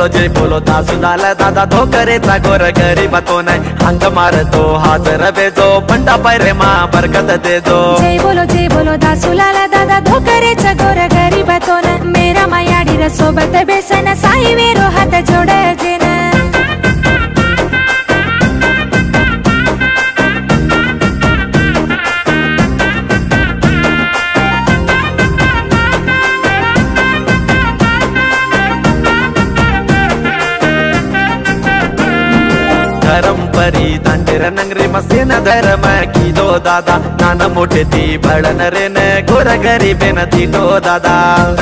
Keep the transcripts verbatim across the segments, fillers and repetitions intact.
बोलो जय बोलो दासुलाल दादा धोकरेचा गोर गरीबातो नाही हांग मारतो हाजर बेजो पंडा पायरे मा बरकत देजो। जय बोलो जय बोलो दासुलाल दादा धोकरेचा गोर गरीबातो नाही मेरा मायाडी र सोबत बेसन साई वेरो हात जोडायचे ना। धरम परी दांडेर नंगरी मसेन धर्म किलो दादा नाना मोठे ती भळन रेन गोर गरीबेन तिलो दादा।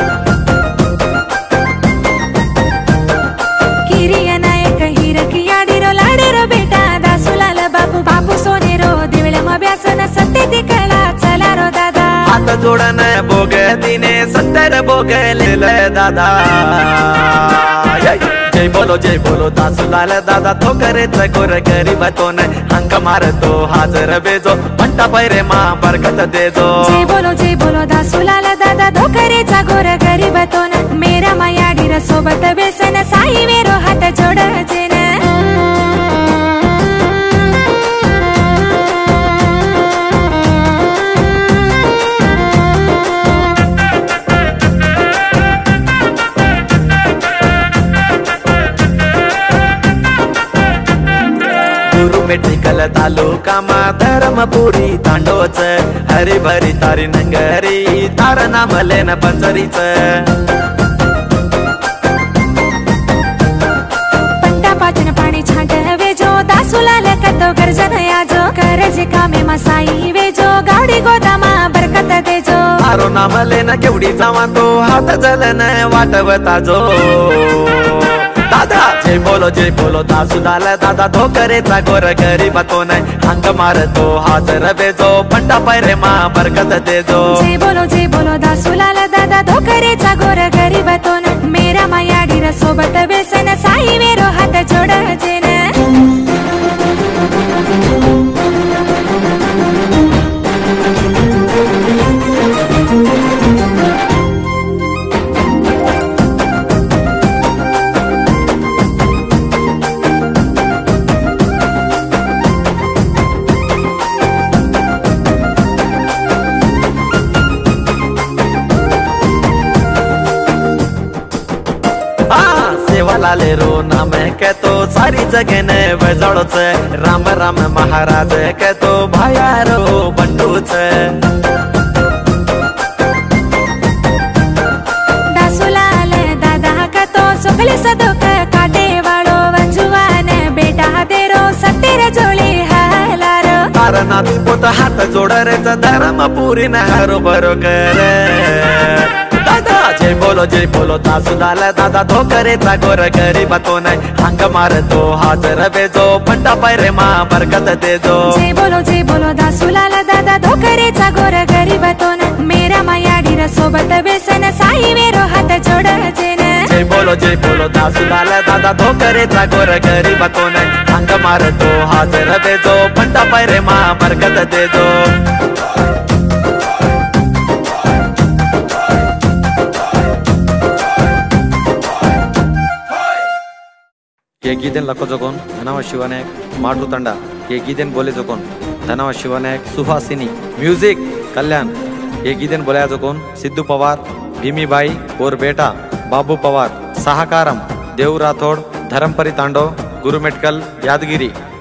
किरिया नायक हिरकी याडीरो लाडेरो बेटा दासुलाल बापू बापू सोनेरो दिवळे मब्यासन सत्ते ती कळा चला रो दादा। हात जोडन बोग दिने सत्तर बोगलेल दादा। जय बोलो जय बोलो दासुलाल दादा धोकरेच गोर गरीबातो नाही हांग मारतो हाजर बेजो पंटा पायरे मा बरकत देजो। जय बोलो जय बोलो दासुलाल दादा धोकरेचा गोर गरीबातो नाही मेरा मायाडी र सोबत बेसन साई वेरो हात जोडायचे ना। मेडिकल तालुका मा धर्मपुरी तांडोच हरी भरी तारी नंगरी तार नामलेन पंचरीच। पंटा पाचन पाणी छाट वेजो दासुलाल कतो गरजन याजो करजे कामे मा साई वेजो गाडी गोदामा बरकत देजो। आरो नामलेन केवडी जावा तो हात जलन वाटवता जो दादा। जय बोलो जय बोलो दासुलाल दादा धोकरेचा गोर गरीबातो नाही हांग मारतो हाजर बेजो पंटा पायरे मा बरकत देजो। जय बोलो जय बोलो दासुलाल दादा धोकरेचा गोर गरीबातो नाही मेरा मायाडी र सोबत बेसन साई वेरो हात जोडायचे ना। लाले रो नाम कहतो सारी जगह ने बजाड़ोच राम राम महाराज कहतो भाया रो बंडूच। दासुलाल दादा कहतो सुखले सदोक काटे वाळो वंजुवान बेटा देरो सत्तेर जोळे हालारो। तार नाती पोत हात जोडरेच धर्म पुरी न हरो बरो कर दादा। जय बोलो जय बोलो दासुलाल दादा धोकरेचा गोर गरीबातो नाही हांग मारतो हाजर बेजो पंटा पायरे मा बरकत देजो। जय बोलो जय बोलो दासुलाल दादा धोकरेचा गोर गरीबातो नाही मेरा मायाडी र सोबत बेसन साई वेरो हात जोडायचे ना। जय बोलो जय बोलो दासुलाल दादा धोकरेचा गोर गरीबातो नाही हांग मारतो हाजर बेजो पंटा पायरे मा बरकत देजो। ये गीदेन लको जोगोन धनवा शिवनायक माटू तंडा ये गीदेन बोले जोगोन धनवा शिवनायक सुहासिनी म्यूजिक कल्याण। ये गीदेन बोले जोगोन सिद्धू पवार भीमी बाई और बेटा बाबू पवार सहकारम देव राठोड धरमपरी तांडो गुरु मेटकल यादगिरी।